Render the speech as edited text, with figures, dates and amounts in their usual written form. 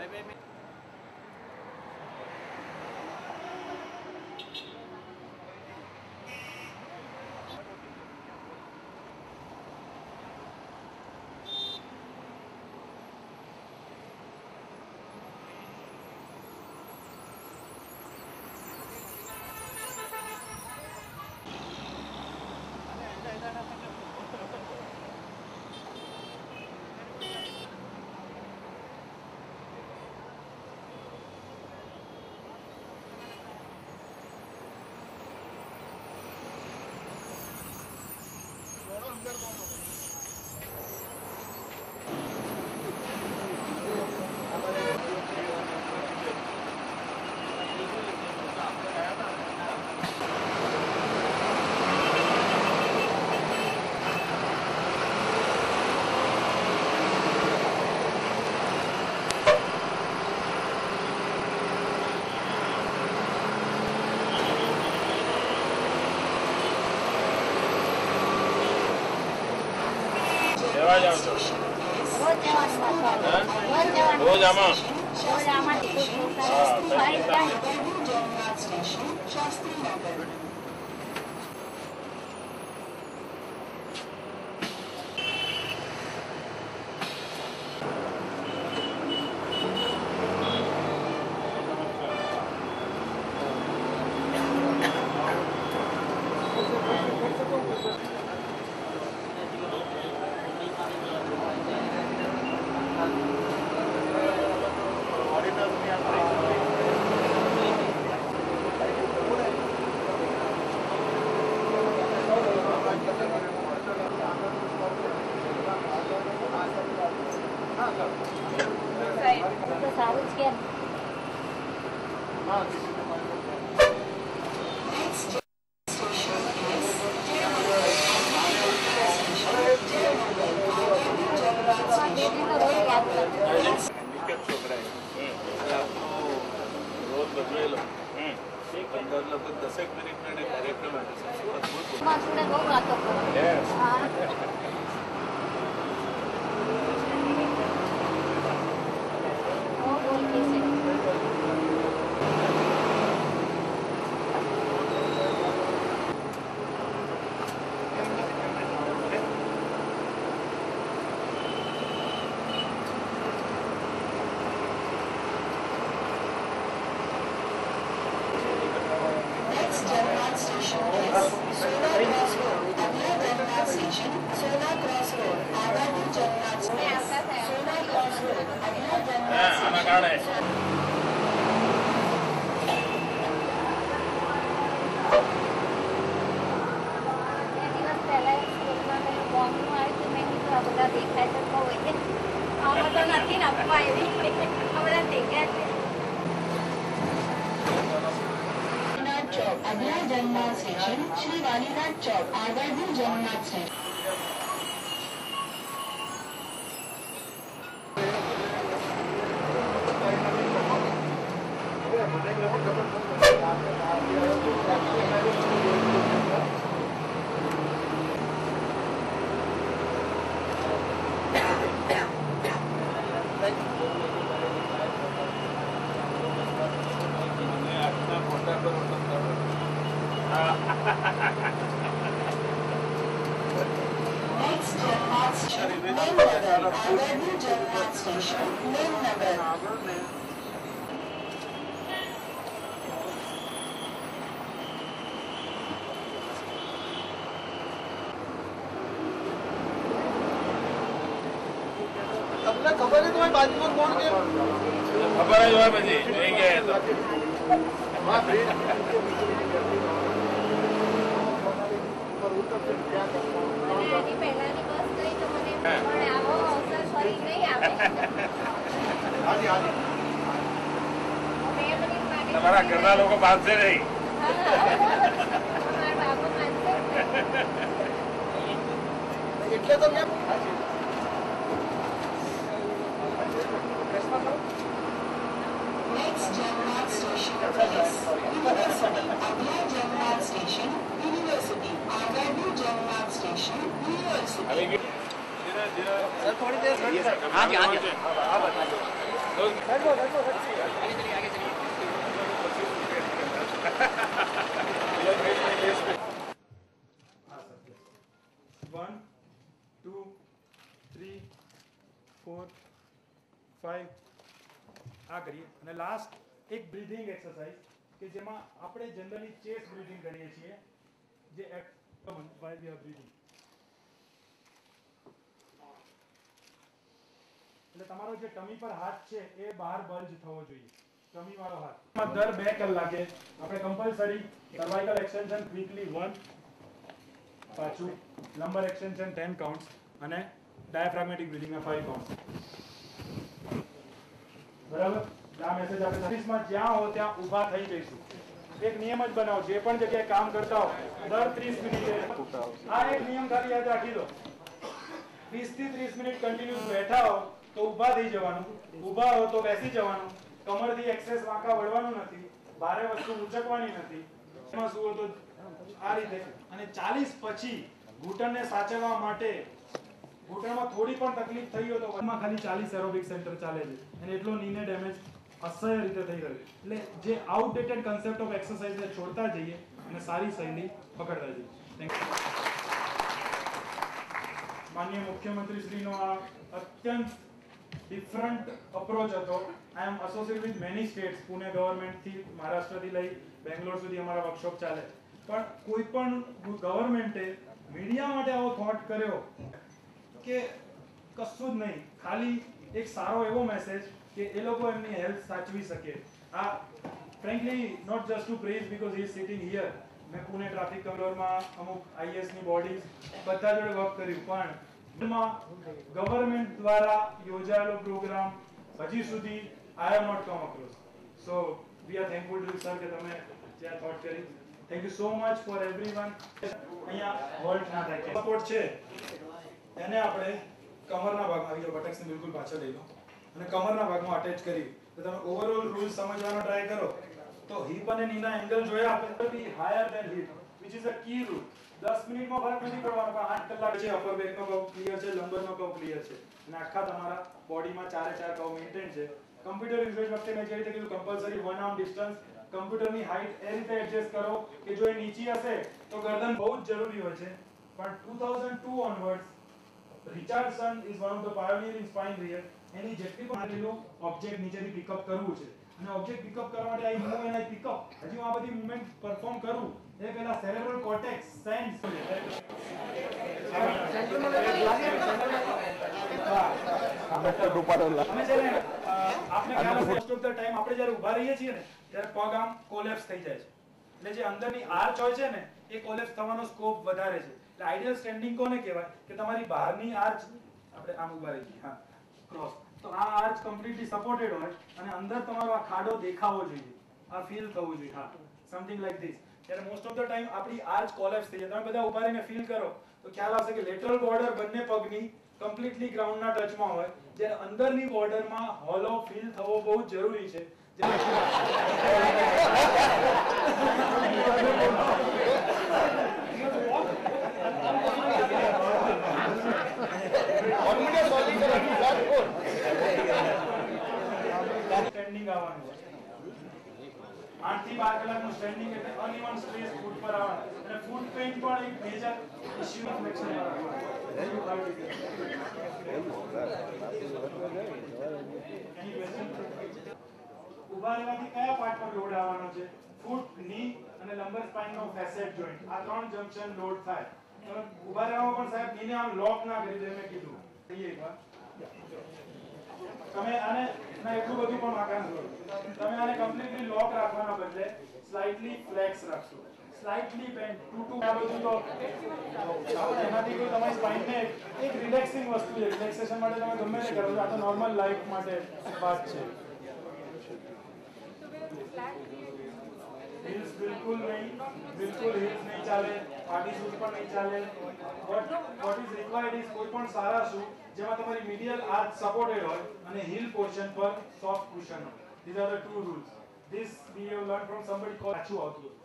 Highway में अगला Jagannath station Shri Valinath Chowk Agarpur Jagannath है। Next Jagannnath Station, Neemnagar. Agarpur Jagannnath Station, Neemnagar. अपना खबर है तुम्हें बाजू में कौन के खबर है जो है बजी नहीं गया है तो પહેલાની બસ ગઈ તો મને પણ આવો અવસર ફરી નહીં આવે તમારા ઘરના લોકો બાંધશે નહીં મારા બાપા માનશે એટલે તો મેં Next Jagannnath Station is University. अगला Jagannnath Station University. Agarpur Jagannnath Station University. थोड़ी देर आगे आगे One, two, three, four, five. આ કરીએ અને લાસ્ટ એક બ્રીથિંગ એક્સરસાઇઝ કે જેમાં આપણે જનરલી ચેસ્ટ બ્રીથિંગ કરીએ છીએ જે while we are breathing. એટલે તમારો જે ટમી પર હાથ છે એ બહાર બલ્જ થવો જોઈએ, ટમી વાળો હાથ. દર 2 કલાકે આપણે કમ્પલસરી સર્વાઇકલ એક્સટેન્શન ક્વિકલી 1, પાછું લંબર એક્સટેન્શન 10 કાઉન્ટ્સ અને ડાયાફ્રાગમેટિક બ્રીથિંગના 5 કાઉન્ટ્સ. બરાબર? આ મેસેજ આપણે સર્વિસમાં જ્યાં હો ત્યાં ઊભા થઈ જઈશું. એક નિયમ જ બનાવો, જે પણ જગ્યાએ કામ કરતા હો દર 30 મિનિટે આ એક નિયમ ખાલી યાદ રાખી દો. 20 થી 30 મિનિટ કન્ટિન્યુઅસ બેઠા હો તો ઊભા થઈ જવાનું, ઊભા હો તો બેસી જવાનું, કમરથી એક્સેસ વાંકા વળવાનું નથી, ભારે વસ્તુ ઉંચકવાની નથી, એમાં શું તો આ રીતે. અને 40 પછી ઘૂંટણને સાચવવા માટે ઘૂંટણમાં થોડી પણ તકલીફ થઈ હોય તો એમાં ખાલી 40 એરોબિક સેન્ટર ચાલે છે અને એટલો નીને ડેમેજ અસહ્ય રીતે થઈ ગયું. એટલે જે આઉટડેટેડ કન્સેપ્ટ ઓફ એક્સરસાઇઝને છોડતા જઈએ અને સારી શૈલી પકડતા જઈએ. Thank you. માનનીય મુખ્યમંત્રી શ્રીનો આ અત્યંત ડિફરન્ટ અપ્રોચ હતો. I am associated with many states. Pune ગવર્મેન્ટથી મહારાષ્ટ્રથી લઈ બેંગ્લોર સુધી અમારા વર્કશોપ ચાલે, પણ કોઈ પણ ગવર્મેન્ટે મીડિયા માટે આવો થોટ કર્યો કે કશું જ નહીં, ખાલી એક સારો એવો મેસેજ કે એ લોકો એમની હેલ્થ સાચવી શકે. આ frankly not just to praise because he is sitting here. મેં પુણે ટ્રાફિક કંટ્રોલમાં અમુક આઈએસની બોડીઝ બધા જોડે વર્ક કર્યું, પણ ગવર્મેન્ટ દ્વારા યોજાયેલો પ્રોગ્રામ હજી સુધી I have not come across. So we are thankful to sir કે તમે જ્યાં થોટ કરી. Thank you so much for everyone. અહીંયા હોલ્ટ ના થાય સપોર્ટ છે એને આપણે કમરના ભાગમાં આવી જાઓ, બટેક્સને બિલકુલ પાછળ લઈ લો અને કમરના ભાગમાં અટેચ કરી તો તમે ઓવરઓલ રૂલ સમજવાનો ટ્રાય કરો તો હિપ અને નીના એંગલ જોયા આપણે higher than hip which is a key rule. 10 મિનિટમાં ફરક નથી પડવાનો, પણ 8 કલાક છે. અપર બેકનો કર્વ ક્લિયર છે, લંબરનો કર્વ ક્લિયર છે અને આખા તમારા બોડીમાં 4 કર્વ મેઇન્ટેન છે. કમ્પ્યુટર યુઝેજ વખતે મેં જે રીતે કીધું કમ્પલસરી 1 આર્મ ડિસ્ટન્સ, કમ્પ્યુટરની હાઈટ એ રીતે એડજસ્ટ કરો કે જો એ નીચી હશે તો ગરદન બહુ જ જરૂરી હોય છે. પણ 2002 onwards Richardson is one of the pioneer in spine rear. એની જેટલી પણ આટલું ઓબ્જેક્ટ નીચેથી પિકઅપ કરવું છે અને ઓબ્જેક્ટ પિકઅપ કરવા માટે I move and I pick up, હજી આ બધી મૂવમેન્ટ પરફોર્મ કરું એ પહેલા સેરેબ્રલ કોર્ટેક્સ સેન્સ આપણે મોસ્ટ ઓફ ધ ટાઈમ આપણે જ્યારે ઊભા રહીએ છીએ ને ત્યારે પગ આમ કોલેપ્સ થઈ જાય છે. એટલે જે અંદરની આર્ચ હોય છે ને એ કોલેપ્સ થવાનો સ્કોપ વધારે છે. એટલે આઈડિયલ સ્ટેન્ડિંગ કોને કહેવાય કે તમારી બહારની આર્ચ આપણે આમ ઊભા રહીએ, હા ક્રોસ, તો આ આર્ચ કમ્પ્લીટલી સપોર્ટેડ હોય અને અંદર તમારો આ ખાડો દેખાવો જોઈએ, આ ફીલ થવું જોઈએ, હા સમથિંગ લાઈક ધીસ. ત્યારે મોસ્ટ ઓફ ધ ટાઈમ આપણી આર્ચ કોલેપ્સ થઈ જાય. તમે બધા ઊભા રહીને ફીલ કરો તો ખ્યાલ આવશે કે લેટરલ બોર્ડર બંને પગની કમ્પ્લીટલી ગ્રાઉન્ડના ટચમાં હોય, જ્યારે અંદરની બોર્ડરમાં હોલો ફીલ થવો બહુ જરૂરી છે. સ્ટેન્ડિંગ આવવાનું 8 થી 12 કલાકનું સ્ટેન્ડિંગ એટલે અનઇવન સ્ટ્રેસ ફૂટ પર આવવાનું અને ફૂટ પેઇન પણ એક મેજર ઇશ્યુ ઓફ ફ્લેક્શન ઉભા રહેવાથી કયા પાર્ટ પર લોડ આવવાનો છે? ફૂટ, ની અને લંબર સ્પાઇનનો ફેસેટ જોઈન્ટ, આ ત્રણ જંક્શન લોડ થાય. તમે ઉભા રહેવામાં પણ સાહેબ નીને આમ લોક ના કરી દે, મેં કીધું તમે આને ના એટલું બધું પણ વાંકા ન કરો. તમે આને કમ્પ્લીટલી લોક રાખવાના બદલે સ્લાઇટલી ફ્લેક્સ રાખશો, સ્લાઇટલી બેન્ડ ટુ આ બધું તો આપણે એનાથી કોઈ તમારી સ્પાઇનને એક રિલેક્સિંગ વસ્તુ છે. રિલેક્સેશન માટે તમે ગમે તે કરો, આ તો નોર્મલ લાઈફ માટે વાત છે. હીલ્સ બિલકુલ નહીં, બિલકુલ હીલ્સ નહીં ચાલે, પાર્ટી શૂઝ પણ નહીં ચાલે. વોટ ઇઝ રિક્વાયર્ડ ઇઝ કોઈ પણ સારા શૂ જેમાં તમારી મીડિયલ આર્ચ સપોર્ટેડ હોય અને હીલ પોર્શન પર સોફ્ટ કુશન હોય. These are the two rules. This we have learn from somebody called પાછું આવતું